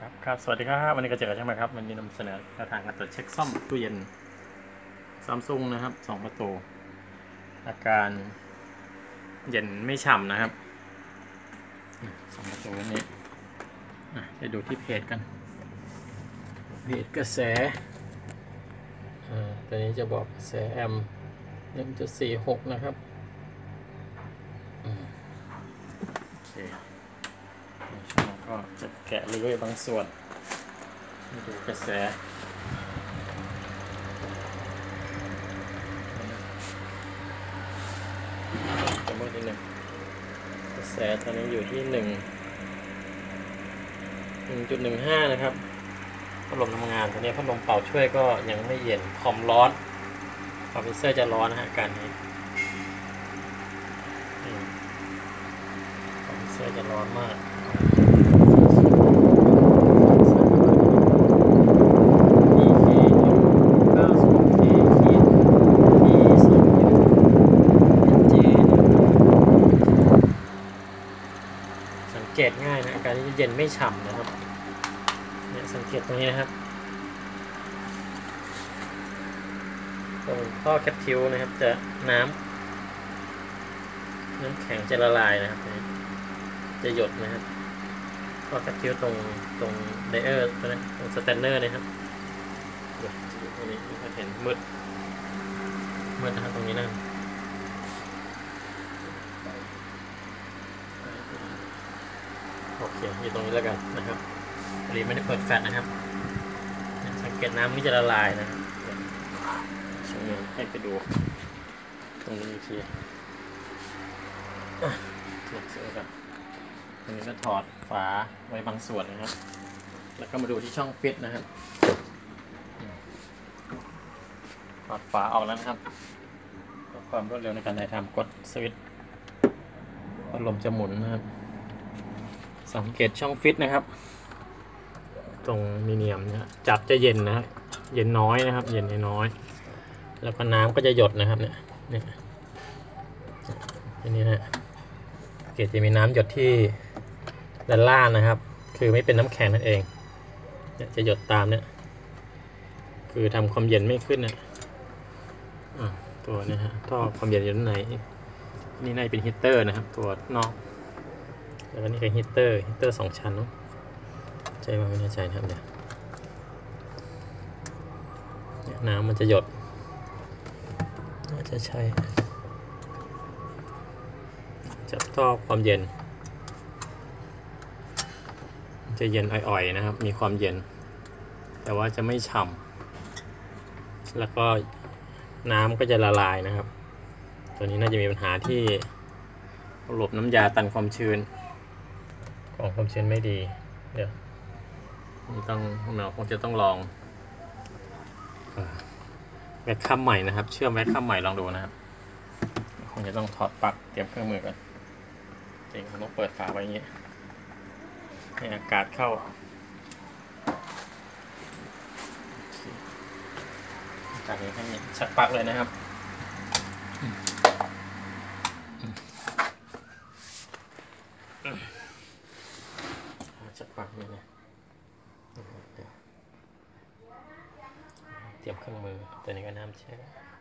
ครับสวัสดีครับวันนี้ก็เจอกันใช่ไหมครับวันนี้นำเสนอแนวทางการตรวจเช็คซ่อมตู้เย็นซัมซุงนะครับ2ประตูอาการเย็นไม่ฉ่ำนะครับ2ประตูนี้ไปดูที่เพจกันเพจกระแสตัวนี้จะบอกกระแสแอม 1.46 นะครับโอเคช่องก็จะแกะเลยบางส่วนดูกระแสจะมืดนิดนึงกระแสตอนนี้อยู่ที่1.15 นะครับพัดลมทำงานตอนนี้พัดลมเป่าช่วยก็ยังไม่เย็นคอมร้อนคอมเพรสเซอร์จะร้อนนะฮะการนี้คอมเพรสเซอร์จะร้อนมากสังเกตง่ายนะการที่เย็นไม่ฉ่ำนะครับเนี่ยสังเกตตรงนี้นะครับตรงท่อแคปทิวนะครับจะน้ำแข็งจะละลายนะครับจะหยดนะครับท่อแคปทิวตรงไดเออร์ตรงสแตนเนอร์นะครับตรงนี้ก็เห็นมืดนะครับตรงนี้นะโอเคอยู่ตรงนี้แล้วกันนะครับพอดีไม่ได้เปิดแฟลชนะครับสังเกตน้ำนี่จะละลายนะครับช่วงนี้ให้ไปดูตรงนี้อีกทีถอดเสื้อกันตรงนี้ก็ถอดฝาไว้บางส่วนนะครับแล้วก็มาดูที่ช่องฟิตนะครับถอดฝาออกแล้วนะครับเพื่อความรวดเร็วในการถ่ายทำกดสวิตช์พัดลมจะหมุนนะครับสังเกตช่องฟิตนะครับตรงมีเนียมเนี่ยจับจะเย็นนะครับเย็นน้อยนะครับเย็นน้อยแล้วก็น้ำก็จะหยดนะครับเนี่ยอันนี้นะเกจจะมีน้ำหยดที่ด้านล่างนะครับคือไม่เป็นน้ำแข็งนั่นเองเนี่ยจะหยดตามเนี่ยคือทำความเย็นไม่ขึ้นนะตัวนี้ฮะท่อความเย็นอยู่ด้านในนี่น่าจะเป็นฮีตเตอร์นะครับตัวนอกแล้วก็นี่เป็นฮีตเตอร์2 ชั้นใช่ไหมไม่แน่ใจนะครับเนี่ยน้ำมันจะหยดน่าจะใช่จับท่อความเย็นจะเย็นอ่อยๆนะครับมีความเย็นแต่ว่าจะไม่ฉ่ำแล้วก็น้ำก็จะละลายนะครับตัวนี้น่าจะมีปัญหาที่ระบบน้ำยาตันความชื้นของความชื้นไม่ดีเดี๋ยวเราคงจะต้องลองแวคคัมใหม่นะครับเชื่อมแวคคัมใหม่ลองดูนะครับคงจะต้องถอดปลั๊กเตรียมเครื่องมือกันจริงต้องเปิดฝาไว้อย่างนี้ให้อากาศเข้าจากนี้ให้ชักปลั๊กเลยนะครับชักปลั๊กนี่นะเตรียมเครื่องมือตัวนี้ก็น้ำแช่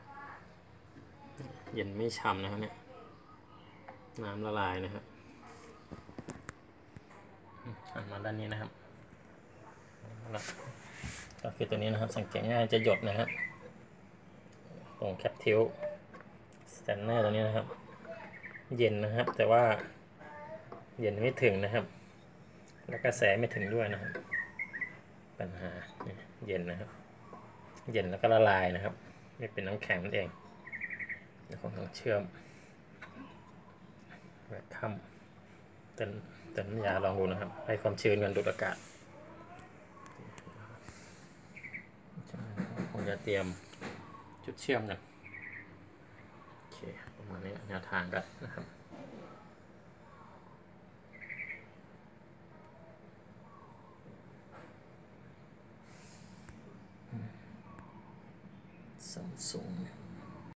เย็นไม่ฉ่ำนะครับเนี่ยน้ำละลายนะครับหันมาด้านนี้นะครับก็คือตัวนี้นะครับสังเกตง่ายจะหยดนะครับตรงแคปทิวสแตนเนอร์ตัวนี้นะครับเย็นนะครับแต่ว่าเย็นไม่ถึงนะครับและกระแสไม่ถึงด้วยนะครับปัญหาเย็นนะครับเย็นแล้วก็ละลายนะครับไม่เป็นน้ำแข็งนั่นเองเดี๋ยวผมลองเชื่อมแบบค่ำเติมน้ำยาลองดูนะครับให้ความชื้นกันดูดอากาศผมจะเตรียมจุดเชื่อมกันโอเคประมาณนี้แนวทางกันนะครับ